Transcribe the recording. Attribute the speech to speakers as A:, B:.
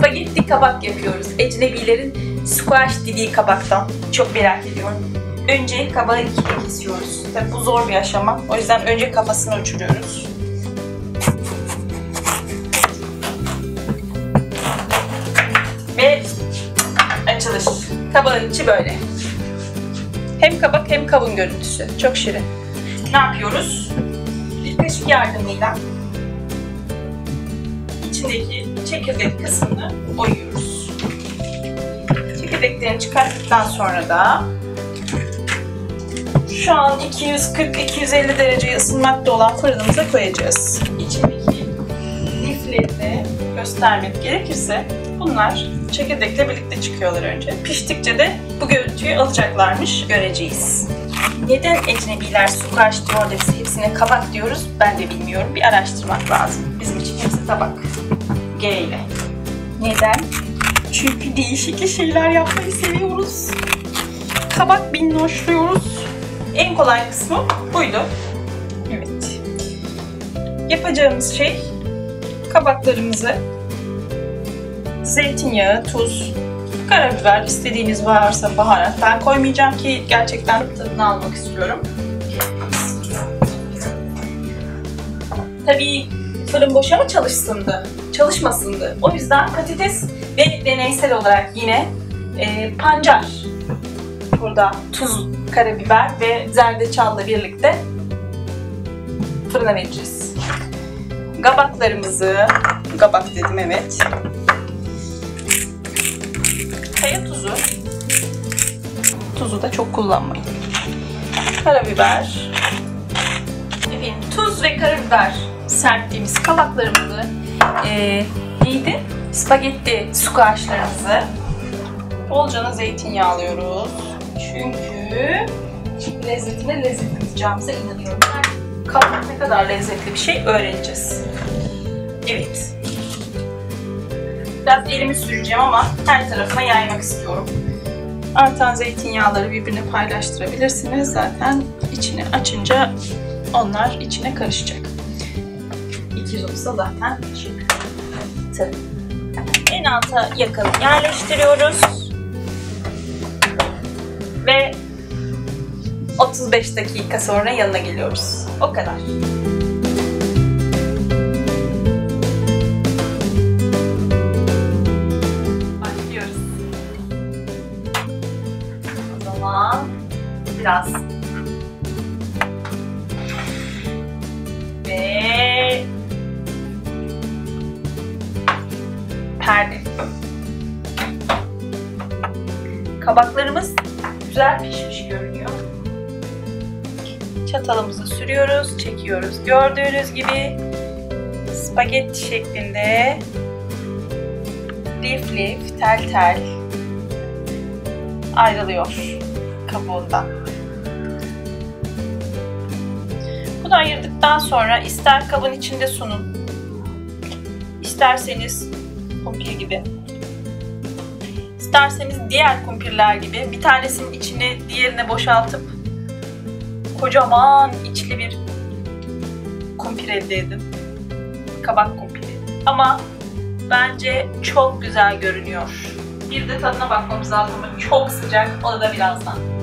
A: spagetti kabak yapıyoruz. Ecnebilerin squash dediği kabaktan. Çok merak ediyorum. Önce kabağı ikiye kesiyoruz. Tabii bu zor bir aşama. O yüzden önce kafasını uçuruyoruz. Ve açılış. Kabağın içi böyle. Hem kabak hem kavun görüntüsü. Çok şirin. Ne yapıyoruz? Bir kaşık yardımıyla içindeki çekirdek kısmını oyuyoruz. Çekirdeklerini çıkarttıktan sonra da şu an 240-250 dereceye ısınmakta olan fırınımıza koyacağız. İçindeki lifleri de göstermek gerekirse bunlar çekirdekle birlikte çıkıyorlar önce. Piştikçe de bu görüntüyü alacaklarmış, göreceğiz. Neden ecnebiler squash diyor da biz hepsine kabak diyoruz ben de bilmiyorum. Bir araştırmak lazım. Bizim için hepsi tabak. G ile. Neden? Çünkü değişik şeyler yapmayı seviyoruz. Kabak minnoşluyoruz. En kolay kısmı buydu. Evet. Yapacağımız şey kabaklarımızı zeytinyağı, tuz, karabiber, istediğiniz varsa baharat. Ben koymayacağım ki gerçekten tadını almak istiyorum. Tabii fırın boşa mı çalışsındı? Çalışmasındı. O yüzden patates ve deneysel olarak yine pancar. Burada tuz, karabiber ve zerdeçalla birlikte fırına vereceğiz. Kabaklarımızı, kabak dedim evet. Kaya tuzu. Tuzu da çok kullanmayın. Karabiber. Efendim, tuz ve karabiber serptiğimiz kabaklarımızı neydi? Spagetti squashlarımızı bolcana zeytinyağı alıyoruz. Çünkü lezzetine lezzet katacağımıza inanıyorum. Kabak ne kadar lezzetli bir şey öğreneceğiz. Evet. Biraz elimi süreceğim ama her tarafına yaymak istiyorum. Artan zeytinyağları birbirine paylaştırabilirsiniz. Zaten içini açınca onlar içine karışacak. 200 olsa zaten çıktı. En alta yakın yerleştiriyoruz. Ve 35 dakika sonra yanına geliyoruz. O kadar. Başlıyoruz. O zaman biraz ve perde. Kabaklarımız güzel pişmiş görünüyor. Çatalımızı sürüyoruz, çekiyoruz. Gördüğünüz gibi spagetti şeklinde lif lif, tel tel ayrılıyor kabuğundan. Bunu ayırdıktan sonra ister kabın içinde sunun, isterseniz kumpir gibi, isterseniz diğer kumpirler gibi bir tanesinin içini diğerine boşaltıp kocaman içli bir kumpir elde edin. Kabak kumpiri. Ama bence çok güzel görünüyor. Bir de tadına bakmamız lazım. Çok sıcak. O da birazdan.